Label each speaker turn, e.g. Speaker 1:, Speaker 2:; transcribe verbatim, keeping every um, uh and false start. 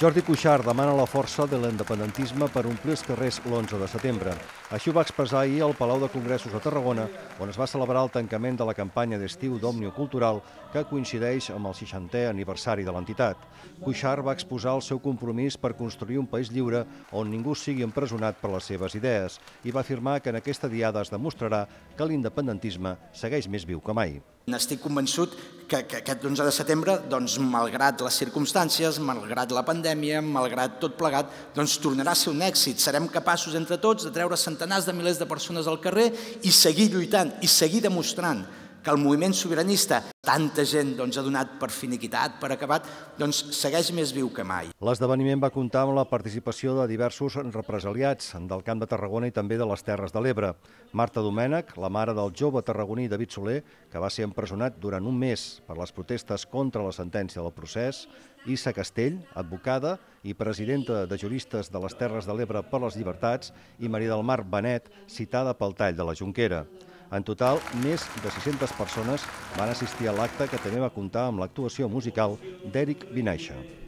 Speaker 1: Jordi Cuixart demana la força de l'independentisme per omplir els carrers l'onze de setembre. Així ho va expressar ahir al Palau de Congressos de Tarragona, on es va celebrar el tancament de la campanya d'estiu d'Òmnium Cultural, que coincideix amb el seixantè aniversari de l'entitat. Cuixart va exposar el seu compromís per construir un país lliure on ningú sigui empresonat per les seves idees i va afirmar que en aquesta diada es demostrarà que l'independentisme segueix més viu que mai.
Speaker 2: Estic convençut que, que aquest onze de setembre, doncs, malgrat les circumstàncies, malgrat la pandèmia, malgrat tot plegat, doncs tornarà a ser un èxit. Serem capaços entre tots de treure centenars de milers de persones al carrer i seguir lluitant i seguir demostrant que el moviment sobiranista, tanta gent doncs, ha donat per finiquitat, per acabat, doncs segueix més viu que mai.
Speaker 1: L'esdeveniment va comptar amb la participació de diversos represaliats del Camp de Tarragona i també de les Terres de l'Ebre. Marta Domènech, la mare del jove tarragoní David Soler, que va ser empresonat durant un mes per les protestes contra la sentència del procés, Issa Castell, advocada i presidenta de Juristes de les Terres de l'Ebre per les Llibertats, i Maria del Mar Benet, citada pel tall de la Jonquera. En total, més de sis-centes persones van assistir a l'acte, que també va comptar amb l'actuació musical d'Eric Vinaixa.